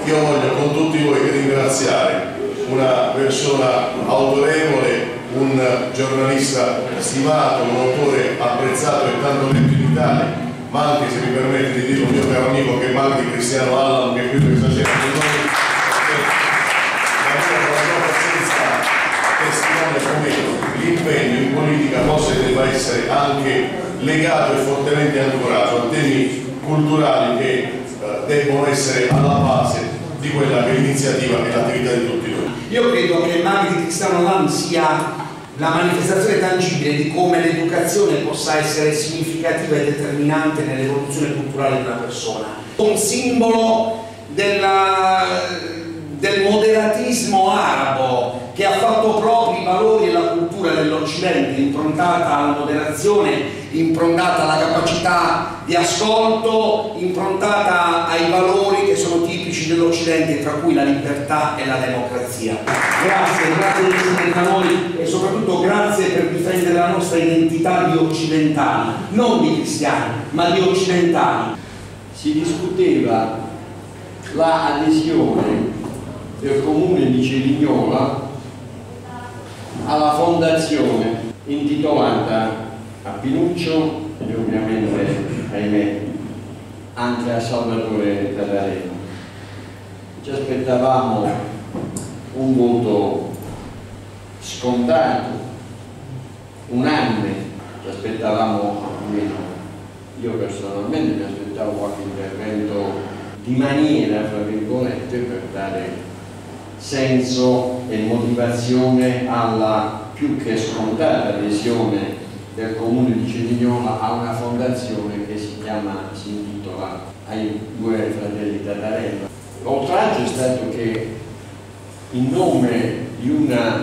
io voglio con tutti voi ringraziare una persona autorevole, un giornalista stimato, un autore apprezzato e tanto letto in Italia, ma anche, se mi permette di dire, un mio caro amico che manca, Cristiano Allan, che è qui questa sera con noi, testimone come l'impegno in politica possa e debba essere anche legato e fortemente ancorato a temi culturali che debbono essere alla base di quella che è l'iniziativa e l'attività di tutti noi. Io credo che il Maghi di Cristiano Allan sia la manifestazione tangibile di come l'educazione possa essere significativa e determinante nell'evoluzione culturale di una persona. Un simbolo del moderatismo arabo che ha fatto propri i valori e la cultura dell'Occidente, improntata alla moderazione, improntata alla capacità di ascolto, improntata ai valori che sono tipici dell'Occidente, tra cui la libertà e la democrazia. Grazie di essere da noi e soprattutto grazie per difendere la nostra identità di occidentali, non di cristiani, ma di occidentali. Si discuteva l'adesione del comune di Cerignola alla fondazione intitolata a Pinuccio e ovviamente, ahimè, anche a Salvatore Tatarella. Ci aspettavamo un voto scontato, unanime, ci aspettavamo, almeno io personalmente mi aspettavo qualche intervento di maniera, fra virgolette, per dare senso e motivazione alla più che scontata adesione del comune di Cerignola a una fondazione che si intitola ai due fratelli Tatarella. L'oltraggio è stato che in nome di una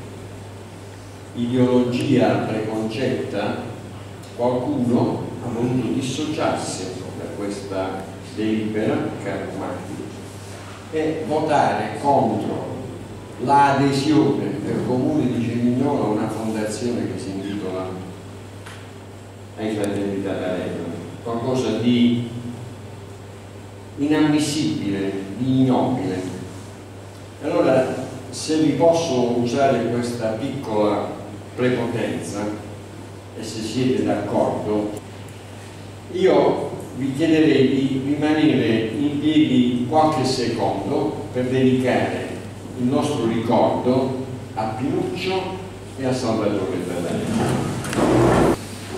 ideologia preconcetta qualcuno ha voluto dissociarsi da questa delibera, caro Maghi, e votare contro l'adesione del comune di Cerignola a una fondazione che si intitola ai fratelli Tatarella, qualcosa di inammissibile, di ignobile. Allora, se vi posso usare questa piccola prepotenza e se siete d'accordo, io vi chiederei di rimanere in piedi qualche secondo per dedicare il nostro ricordo a Pinuccio e a Salvatore Tatarella.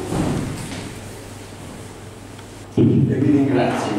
E vi ringrazio.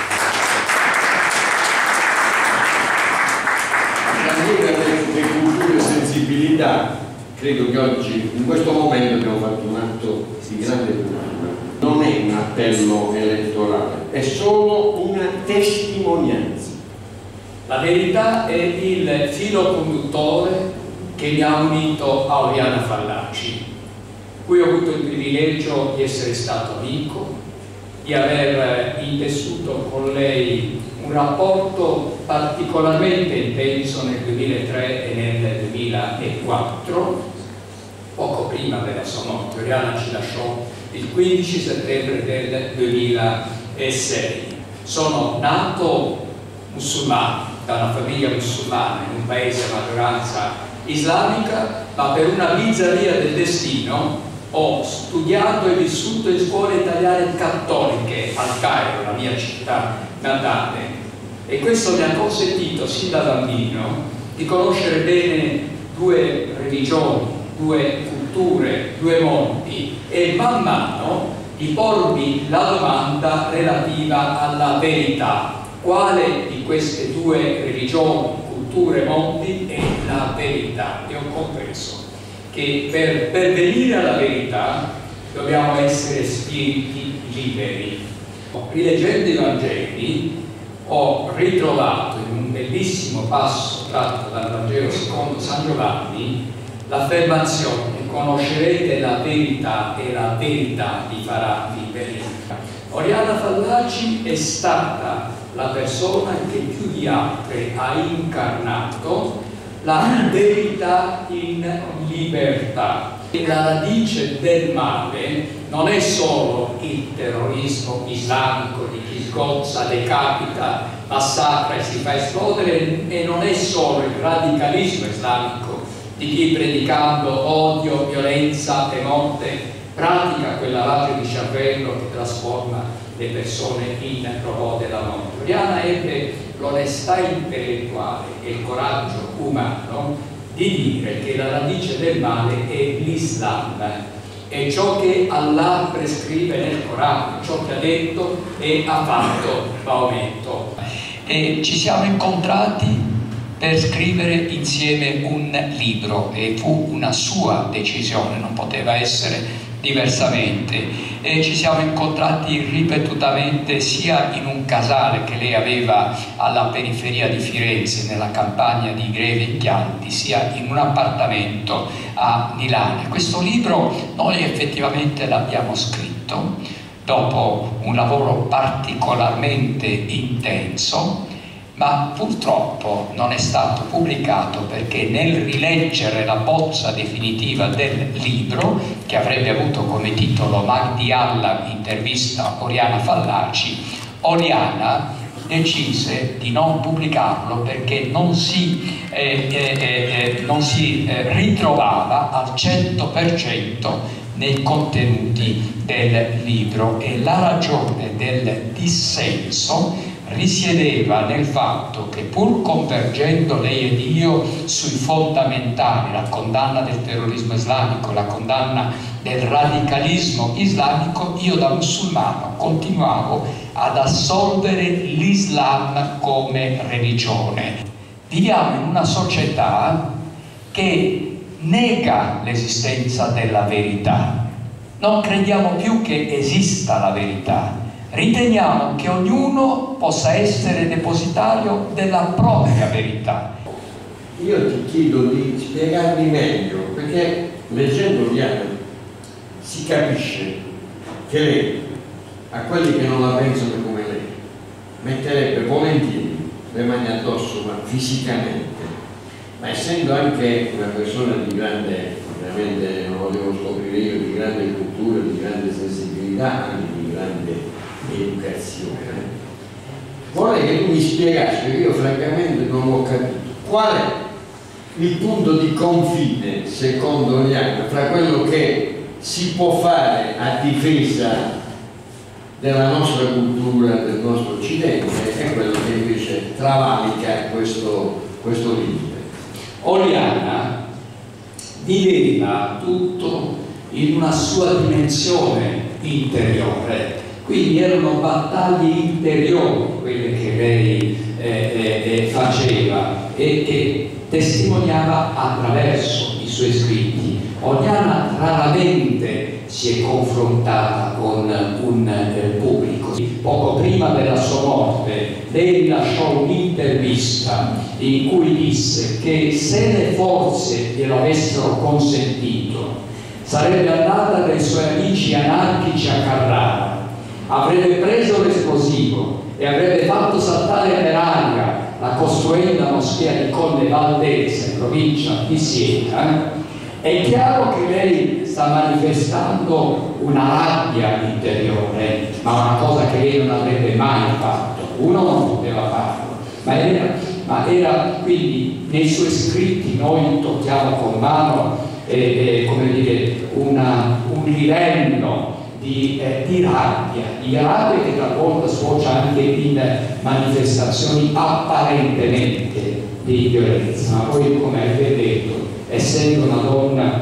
Le culture e sensibilità, credo che oggi, in questo momento, abbiamo fatto un atto di grande cultura. Non è un appello elettorale, è solo una testimonianza. La verità è il filo conduttore che mi ha unito a Oriana Fallaci, cui ho avuto il privilegio di essere stato amico, di aver intessuto con lei un rapporto particolarmente intenso nel 2003 e nel 2004, poco prima della sua morte. Oriana ci lasciò il 15 settembre del 2006. Sono nato musulmano, da una famiglia musulmana, in un paese a maggioranza islamica, ma per una bizzarria del destino ho studiato e vissuto in scuole italiane cattoliche al Cairo, la mia città natale, e questo mi ha consentito sin da bambino di conoscere bene due religioni, due culture, due mondi, e man mano di pormi la domanda relativa alla verità. Quale di queste due religioni, culture, mondi è la verità? E ho compreso che per pervenire alla verità dobbiamo essere spiriti liberi. Rileggendo i Vangeli ho ritrovato in un bellissimo passo tratto dal Vangelo secondo San Giovanni l'affermazione: conoscerete la verità e la verità vi farà liberi. Oriana Fallaci è stata la persona che più di altre ha incarnato la verità in libertà. La radice del male non è solo il terrorismo islamico di chi sgozza, decapita, massacra e si fa esplodere, e non è solo il radicalismo islamico di chi, predicando odio, violenza e morte, pratica quel lavaggio di cervello che trasforma le persone in robot della morte. Oriana ebbe l'onestà intellettuale e il coraggio umano di dire che la radice del male è l'Islam, è ciò che Allah prescrive nel Corano, ciò che ha detto e ha fatto Maometto. E ci siamo incontrati per scrivere insieme un libro, e fu una sua decisione, non poteva essere diversamente, e ci siamo incontrati ripetutamente sia in un casale che lei aveva alla periferia di Firenze, nella campagna di Greve in Chianti, sia in un appartamento a Milano. Questo libro noi effettivamente l'abbiamo scritto dopo un lavoro particolarmente intenso, ma purtroppo non è stato pubblicato perché nel rileggere la bozza definitiva del libro, che avrebbe avuto come titolo Mahdi Allah intervista Oriana Fallaci, Oriana decise di non pubblicarlo perché non si ritrovava al 100% nei contenuti del libro, e la ragione del dissenso risiedeva nel fatto che, pur convergendo lei ed io sui fondamentali, la condanna del terrorismo islamico, la condanna del radicalismo islamico, io da musulmano continuavo ad assolvere l'Islam come religione. Viviamo in una società che nega l'esistenza della verità. Non crediamo più che esista la verità. Riteniamo che ognuno possa essere depositario della propria verità. Io ti chiedo di spiegarmi meglio, perché leggendo Oriana si capisce che lei, a quelli che non la pensano come lei, metterebbe volentieri le mani addosso, ma fisicamente, ma essendo anche una persona di grande, ovviamente non lo devo scoprire io, di grande cultura, di grande sensibilità, anche di grande educazione, vorrei che tu mi spiegassi, perché io francamente non ho capito qual è il punto di confine secondo Oriana fra quello che si può fare a difesa della nostra cultura, del nostro occidente, e quello che invece travalica questo limite. Oriana viveva tutto in una sua dimensione interiore. Quindi erano battaglie interiori quelle che lei faceva e che testimoniava attraverso i suoi scritti. Oriana raramente si è confrontata con un pubblico. Poco prima della sua morte lei rilasciò un'intervista in cui disse che se le forze glielo avessero consentito sarebbe andata dai suoi amici anarchici a Carrara, avrebbe preso l'esplosivo e avrebbe fatto saltare per aria la costruenda moschea di Colle Valdese, provincia di Siena. È chiaro che lei sta manifestando una rabbia interiore, ma una cosa che lei non avrebbe mai fatto. Uno non poteva farlo, ma era quindi nei suoi scritti noi tocchiamo con mano come dire, un livello di rabbia che talvolta sfocia anche in manifestazioni apparentemente di violenza, ma poi, come avete detto, essendo una donna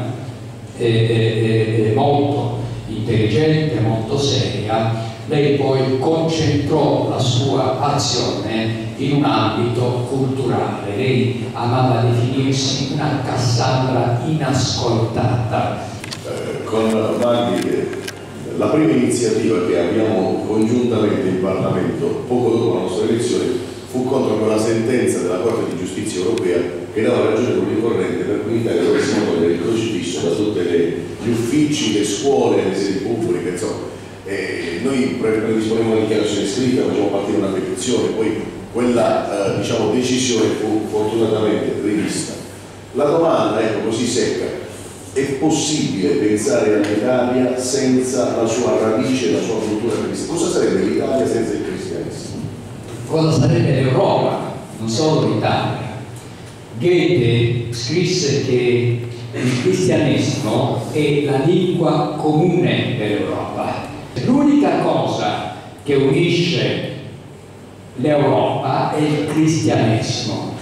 molto intelligente, molto seria, lei poi concentrò la sua azione in un ambito culturale. Lei amava definirsi una Cassandra inascoltata. Con Magdi, la prima iniziativa che abbiamo congiuntamente in Parlamento poco dopo la nostra elezione fu contro quella sentenza della Corte di Giustizia Europea che dava ragione all'unicorrente per cui in Italia dovessimo togliere il crocifisso da tutti gli uffici, le scuole, le sedi pubbliche, insomma. Noi predisponemmo una dichiarazione scritta, facciamo partire una petizione, poi quella decisione fu fortunatamente rivista. La domanda, ecco, così secca: è possibile pensare all'Italia senza la sua radice, la sua cultura cristiana? Cosa sarebbe l'Italia senza il cristianesimo? Cosa sarebbe l'Europa, non solo l'Italia? Goethe scrisse che il cristianesimo è la lingua comune dell'Europa. L'unica cosa che unisce l'Europa è il cristianesimo.